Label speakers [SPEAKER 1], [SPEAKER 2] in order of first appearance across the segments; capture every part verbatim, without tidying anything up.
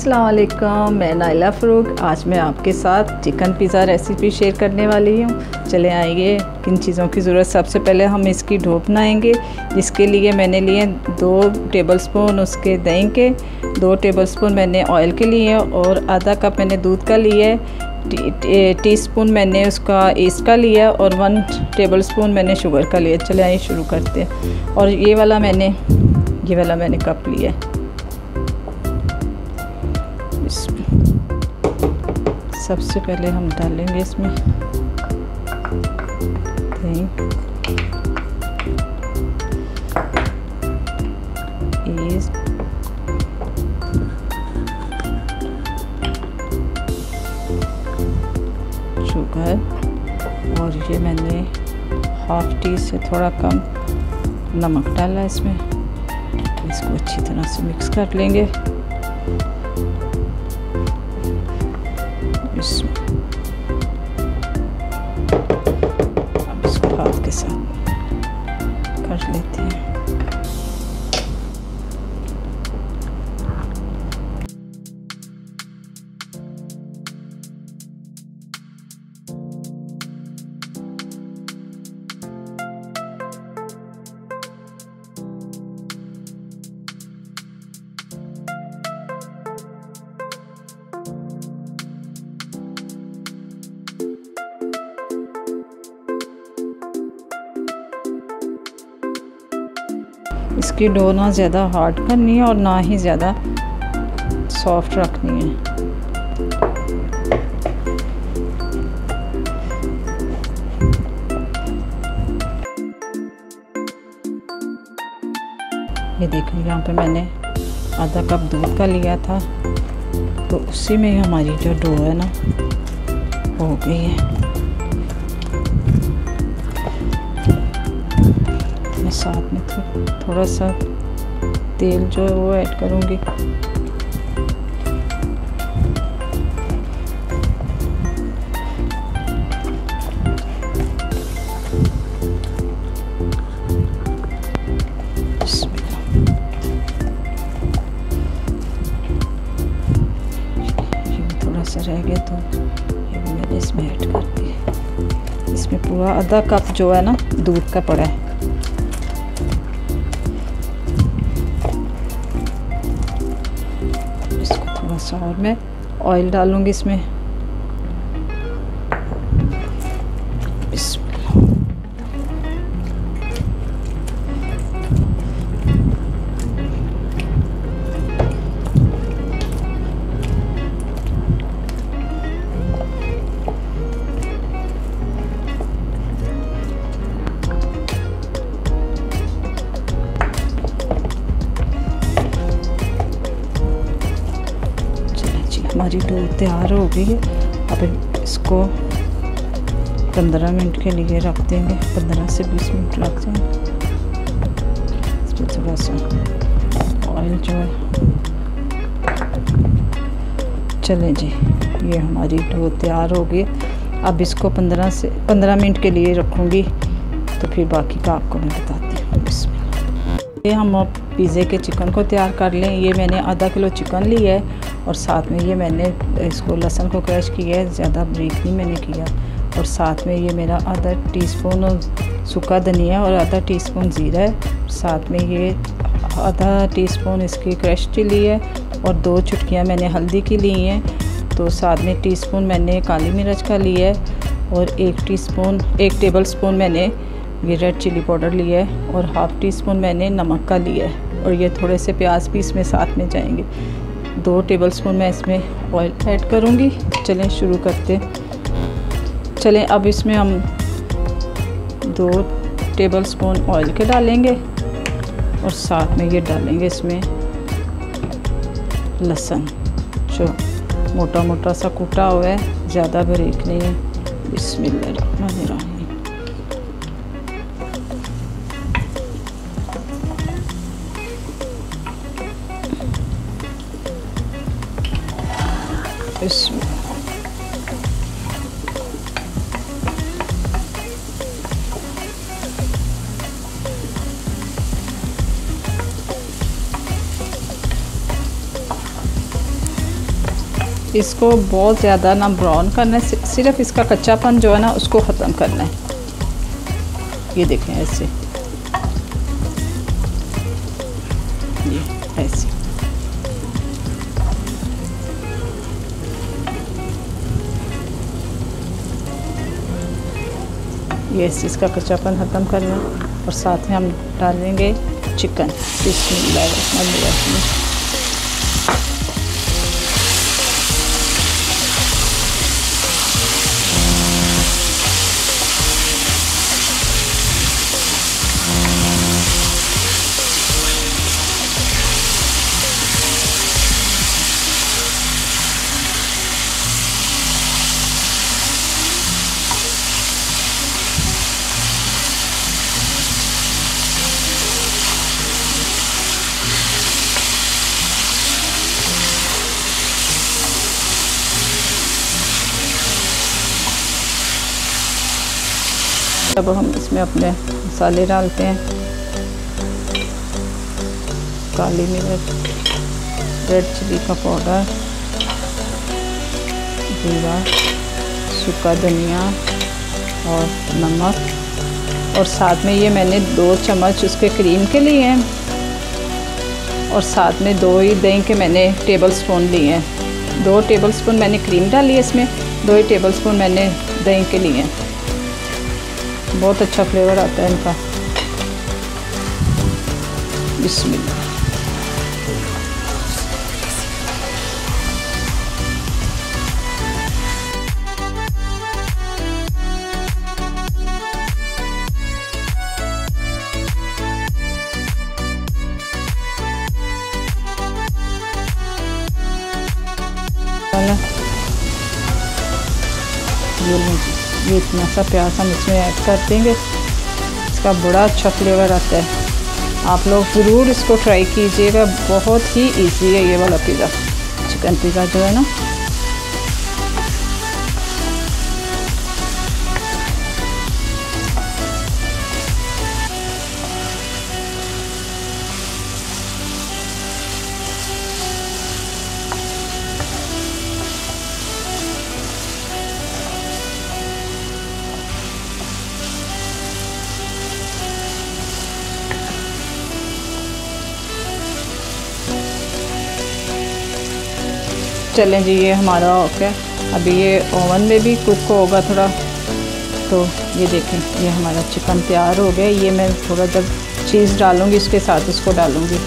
[SPEAKER 1] अस्सलाम वालेकुम, मैं नाइला फ़रूक। आज मैं आपके साथ चिकन पिज़्ज़ा रेसिपी शेयर करने वाली हूँ। चले आइए, किन चीज़ों की ज़रूरत। सबसे पहले हम इसकी डो बनाएंगे, जिसके लिए मैंने लिए दो टेबलस्पून उसके दही के, दो टेबलस्पून मैंने ऑयल के लिए और आधा कप मैंने दूध का लिया है, टीस्पून मैंने उसका ईस्ट का लिया और वन टेबलस्पून मैंने शुगर का लिया। चले आइए शुरू करते हैं। और ये वाला मैंने ये वाला मैंने कप लिया है। सबसे पहले हम डालेंगे इसमें दही, ईस्ट, शुगर और ये मैंने हाफ टी से थोड़ा कम नमक डाला इसमें। इसको अच्छी तरह से मिक्स कर लेंगे। अब इसको हाथ के साथ कर लेते हैं। इसकी डो ना ज़्यादा हार्ड करनी है और ना ही ज़्यादा सॉफ्ट रखनी है। ये देखिए, यहाँ पे मैंने आधा कप दूध का लिया था, तो उसी में ही हमारी जो डो है ना हो गई है। मैं साथ में थो, थोड़ा सा तेल जो है वो ऐड करूँगी। ये थोड़ा सा रह गया तो ये भी मैंने इसमें ऐड कर दिया। इसमें पूरा आधा कप जो है ना दूध का पड़ा है। थोड़ा सा और मैं ऑयल डालूंगी इसमें। हमारी डो तैयार हो गई है। अब इसको पंद्रह मिनट के लिए रख देंगे। पंद्रह से बीस मिनट लग जाएंगे। इसमें थोड़ा सा ऑयल जो है, चलें जी, ये हमारी डो तैयार हो गई। अब इसको पंद्रह से पंद्रह मिनट के लिए रखूँगी, तो फिर बाकी का आपको मैं बताती हूँ। इसमें ये हम अब पिज़्ज़े के चिकन को तैयार कर लें। ये मैंने आधा किलो चिकन लिया है और साथ में ये मैंने इसको लहसुन को क्रश किया है, ज़्यादा बारीक नहीं मैंने किया। और साथ में ये मेरा आधा टीस्पून सूखा धनिया और आधा टीस्पून ज़ीरा है। साथ में ये आधा टीस्पून इसकी क्रश चिली है और दो चुटकियाँ मैंने हल्दी की ली हैं। तो साथ में टीस्पून मैंने काली मिर्च का लिया है और एक टीस्पून एक टेबल स्पून मैंने ये रेड चिली पाउडर लिया है और हाफ़ टी स्पून मैंने नमक का लिया है। और ये थोड़े से प्याज भी इसमें साथ में जाएंगे। दो टेबलस्पून मैं इसमें ऑयल ऐड करूँगी। चलें शुरू करते चलें। अब इसमें हम दो टेबलस्पून ऑयल के डालेंगे और साथ में ये डालेंगे इसमें लहसुन, जो मोटा मोटा सा कूटा हुआ है, ज़्यादा बारीक नहीं है। बिस्मिल्लाहिर्रहमानिर्रहीम। इसमें इसको बहुत ज़्यादा ना ब्राउन करना है, सिर्फ इसका कच्चापन जो है ना उसको ख़त्म करना है। ये देखें ऐसे, ये ऐसे। ये इसका कच्चापन ख़त्म करना है और साथ में हम डालेंगे चिकन। बिस्मिल्लाहिर्रहमानिर्रहीम। अब हम इसमें अपने मसाले डालते हैं। काली मिर्च, रेड चिली का पाउडर, जीरा, सूखा धनिया और नमक, और साथ में ये मैंने दो चम्मच उसके क्रीम के लिए हैं और साथ में दो ही दही के मैंने टेबल स्पून लिए हैं। दो टेबल स्पून मैंने क्रीम डाली है इसमें, दो ही टेबल स्पून मैंने दही के लिए हैं। बहुत अच्छा फ्लेवर आता है इनका। बिस्मिल्लाह। ये इतना सा प्याज हम इसमें ऐड कर देंगे, इसका बड़ा अच्छा फ्लेवर आता है। आप लोग ज़रूर इसको ट्राई कीजिएगा, बहुत ही इजी है ये वाला पिज़्ज़ा, चिकन पिज़्ज़ा जो है ना। चलें जी, ये हमारा ओके। अभी ये ओवन में भी कुक होगा थोड़ा, तो ये देखें ये हमारा चिकन तैयार हो गया। ये मैं थोड़ा जब चीज़ डालूँगी इसके साथ इसको डालूँगी।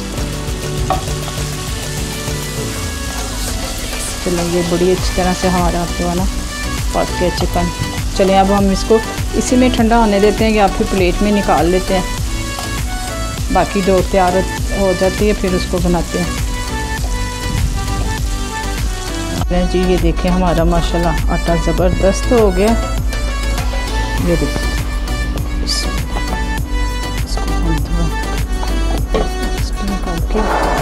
[SPEAKER 1] चलें, ये बड़ी अच्छी तरह से हमारा जो है ना पक गया चिकन। चलें अब हम इसको इसी में ठंडा होने देते हैं, या फिर प्लेट में निकाल लेते हैं। बाकी डो तैयार हो जाती है फिर उसको बनाते हैं। जी ये देखें हमारा माशाल्लाह आटा ज़बरदस्त हो गया। ये देखिए इसको हम थोड़ा स्टीम करके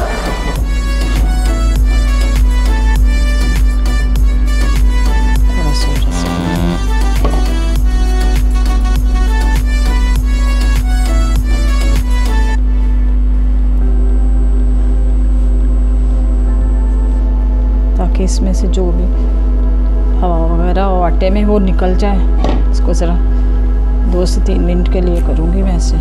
[SPEAKER 1] थोड़ा सा ताकि इसमें से जो भी हवा वगैरह हो आटे में वो निकल जाए। इसको ज़रा दो से तीन मिनट के लिए करूँगी मैं ऐसे।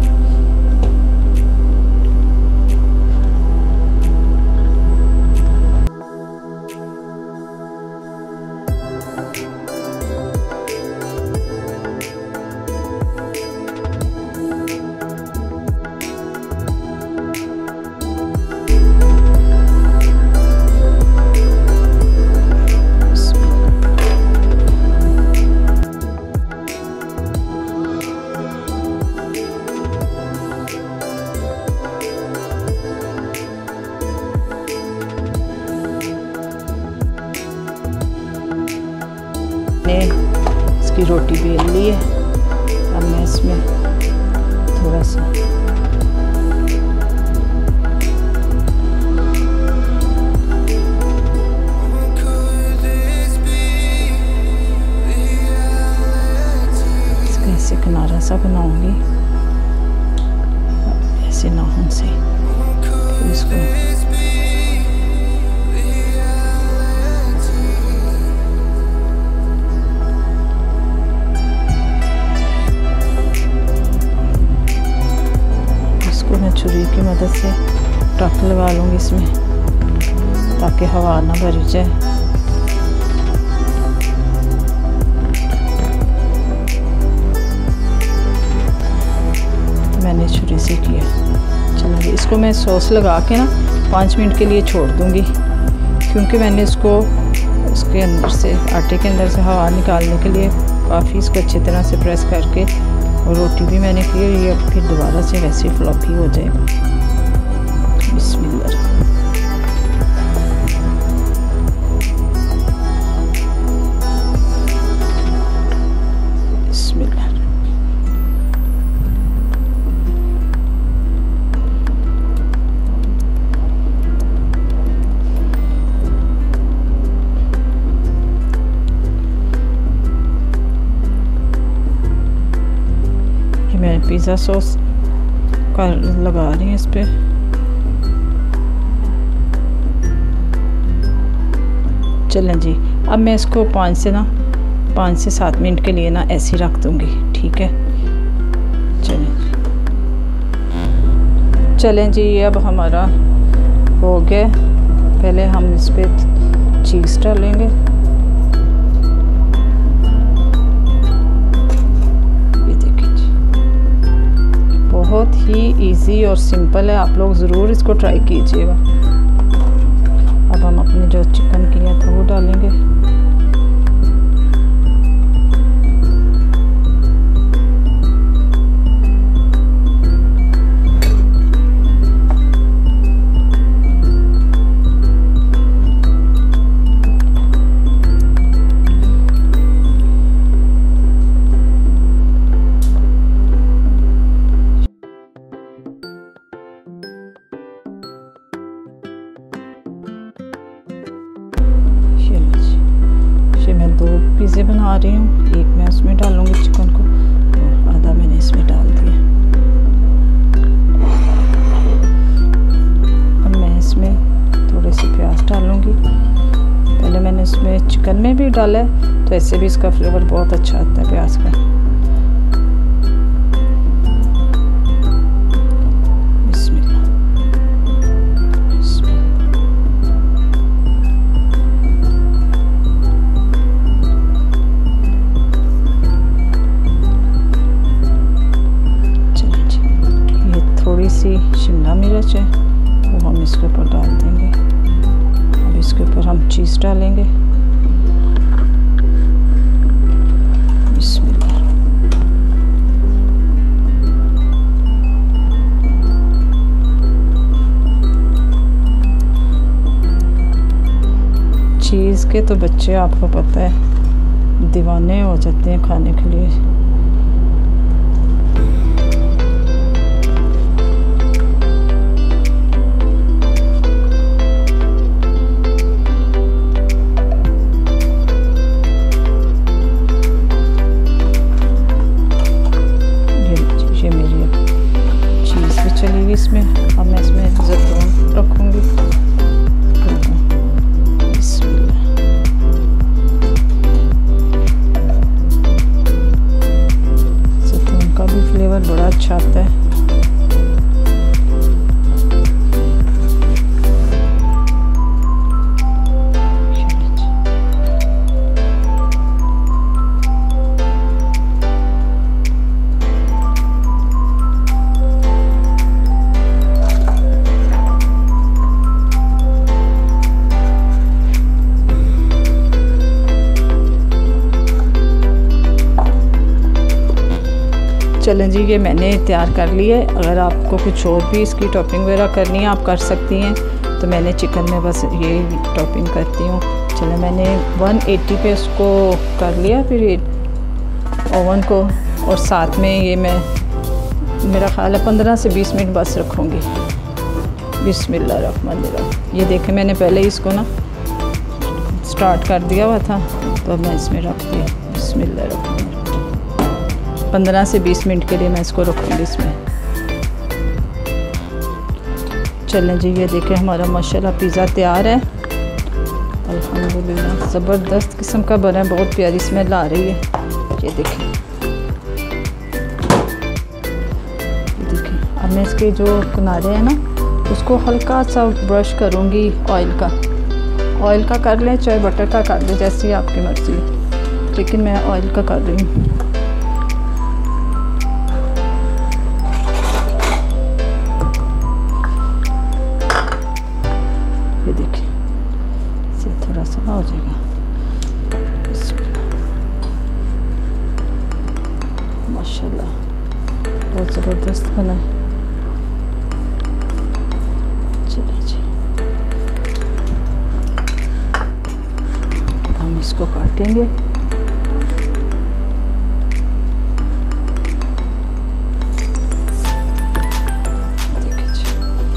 [SPEAKER 1] इसकी रोटी बेल ली है। अब मैं इसमें थोड़ा सा इसका ऐसे किनारा सा बनाऊंगी ऐसे नाखून से। इसको छुरी की मदद से टक लगा लूँगी इसमें ताकि हवा ना भरी जाए। तो मैंने छुरी से किया। चलो इसको मैं सॉस लगा के ना पाँच मिनट के लिए छोड़ दूँगी, क्योंकि मैंने इसको उसके अंदर से आटे के अंदर से हवा निकालने के लिए काफ़ी इसको अच्छी तरह से प्रेस करके और रोटी भी मैंने की है। ये फिर दोबारा से वैसे फ्लॉपी हो जाएगा। बिस्मिल्लाह। बिस्मिल्लाह। मैं पिज़्ज़ा सॉस कर लगा रही हूँ इस पर। चलें जी, अब मैं इसको पाँच से ना पाँच से सात मिनट के लिए ना ऐसे ही रख दूँगी, ठीक है। चलें चलें जी, अब हमारा हो गया। पहले हम इस पर चीज़ डालेंगे। बहुत ही इजी और सिंपल है, आप लोग ज़रूर इसको ट्राई कीजिएगा। अब हम अपने जो चिकन किया था वो डालेंगे। मैं दो पिज़्ज़े बना रही हूँ, एक मैं उसमें डालूँगी चिकन को और आधा मैंने इसमें डाल दिया। अब मैं इसमें थोड़े से प्याज डालूँगी। पहले मैंने इसमें चिकन में भी डाला है, तो ऐसे भी इसका फ्लेवर बहुत अच्छा आता है प्याज का। सी शिमला मिर्च है वो हम इसके ऊपर डाल देंगे। अब इसके ऊपर हम चीज़ डालेंगे। बिस्मिल्लाह। चीज़ के तो बच्चे आपको पता है दीवाने हो जाते हैं खाने के लिए। चलेगी इसमें। अब मैं इसमें ज़ैतून रखूँगी। ज़ैतून का भी फ्लेवर बड़ा अच्छा आता है। चलें जी, ये मैंने तैयार कर ली है। अगर आपको कुछ और भी इसकी टॉपिंग वगैरह करनी है आप कर सकती हैं, तो मैंने चिकन में बस ये टॉपिंग करती हूँ। चलें, मैंने वन एटी पे इसको कर लिया, फिर ओवन को, और साथ में ये मैं मेरा ख्याल है पंद्रह से बीस मिनट बस रखूँगी। बिस्मिल्लाहिर्रहमानिर्रहीम। ये देखें मैंने पहले ही इसको ना स्टार्ट कर दिया हुआ था, तो अब मैं इसमें रख दिया। बिस्मिल्लाहिर्रहमानिर्रहीम। पंद्रह से बीस मिनट के लिए मैं इसको रखूँगी इसमें। चलें जी, ये देखें हमारा माशाल्लाह पिज़्ज़ा तैयार है। अल्हम्दुलिल्लाह ज़बरदस्त किस्म का बना है, बहुत प्यारी स्मेल आ रही है। ये देखें, ये देखें अब मैं इसके जो किनारे हैं ना उसको हल्का सा ब्रश करूँगी ऑयल का। ऑयल का कर लें चाहे बटर का कर लें, जैसी आपकी मर्ज़ी है, लेकिन मैं ऑयल का कर रही हूँ। ये देखिए इसे थोड़ा सा हो जाएगा। माशाल्लाह बहुत ज़बरदस्त बना है। चलिए जी हम इसको काटेंगे। देखिए जी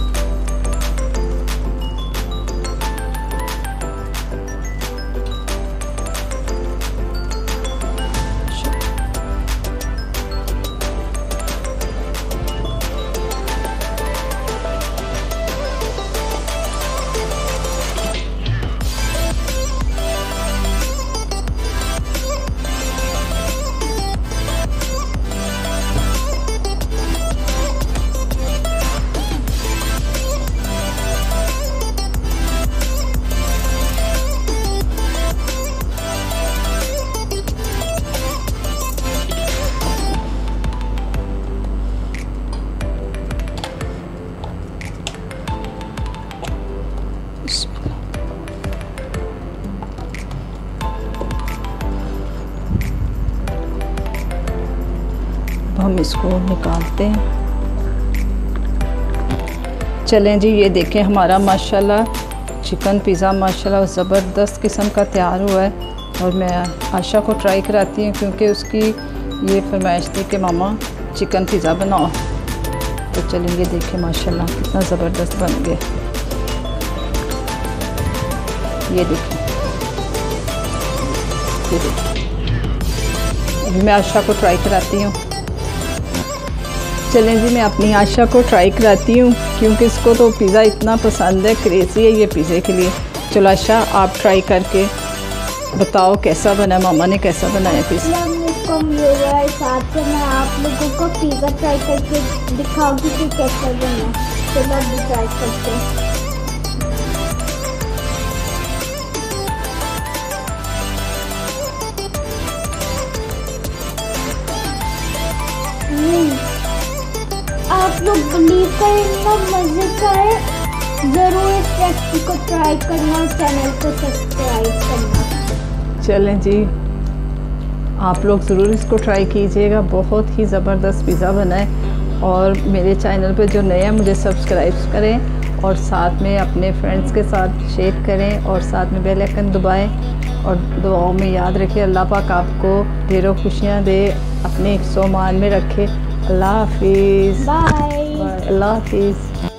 [SPEAKER 1] हम इसको निकालते हैं। चलें जी ये देखें हमारा माशाल्लाह चिकन पिज़्ज़ा माशाल्लाह ज़बरदस्त किस्म का तैयार हुआ है। और मैं आशा को ट्राई कराती हूँ क्योंकि उसकी ये फरमाइश थी कि मामा चिकन पिज़्ज़ा बनाओ। तो चलें ये देखें माशाल्लाह कितना ज़बरदस्त बन गया। ये देखें ये देखें अभी मैं आशा को ट्राई कराती हूँ। चलें जी मैं अपनी आशा को ट्राई कराती हूँ क्योंकि इसको तो पिज़्ज़ा इतना पसंद है, क्रेज़ी है ये पिज़्ज़े के लिए। चलो आशा आप ट्राई करके बताओ कैसा बना, मामा ने कैसा बनाया पिज़्ज़ा।
[SPEAKER 2] साथ से मैं आप लोगों को पिज़्ज़ा ट्राई करके दिखाऊंगी कि कैसा बना। चलो अभी ट्राई करते हैं। आप लोग बिलीव करेंगे मज़े का है, ज़रूर इस रेसिपी को ट्राई करना और चैनल को सब्सक्राइब करना।
[SPEAKER 1] चलें जी आप लोग ज़रूर इसको ट्राई कीजिएगा, बहुत ही ज़बरदस्त पिज़्ज़ा बना है। और मेरे चैनल पे जो नए हैं मुझे सब्सक्राइब करें और साथ में अपने फ्रेंड्स के साथ शेयर करें और साथ में बेल आइकन दबाएं और दुआओं में याद रखें। अल्लाह पाक आपको ढेरों खुशियाँ दे, अपने हिफ्ज़-ओ-मान में रखे। अल्लाह हाफिज़।
[SPEAKER 2] बाय।
[SPEAKER 1] अल्लाह हाफिज़।